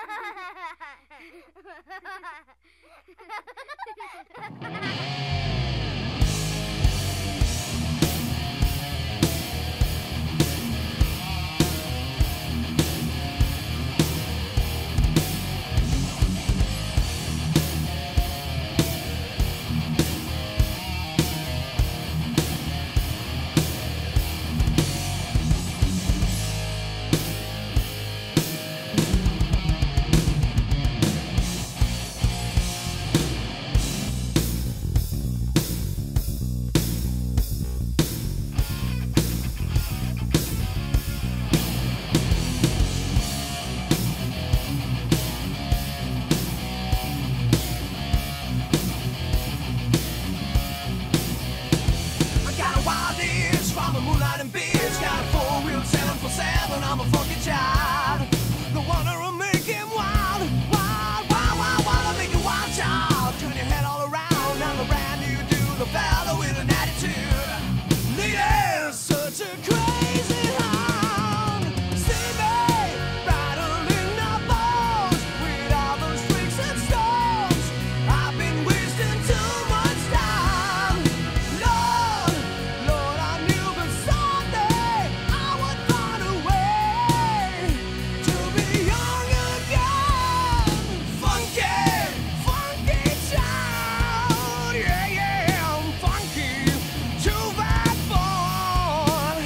I'm a fucking child. The one to make him wild, wild, wild, wild, wild, to make you wild child. Turn your head all around, I'm a brand new dude, a fellow with an attitude. Lady, such a crazy hound. See me rattling the bones with all those tricks and stones. I've been wasting too much time. Lord, Lord, I knew but someday I would find a way to be young again. Funky, funky child. Yeah, yeah, I'm funky, too bad boy.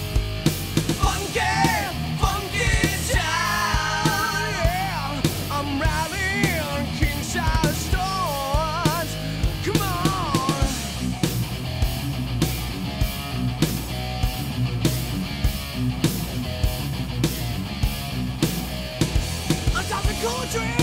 Funky, funky child. Yeah, I'm rallying king-size stones. Come on. I'm talking cool dreams.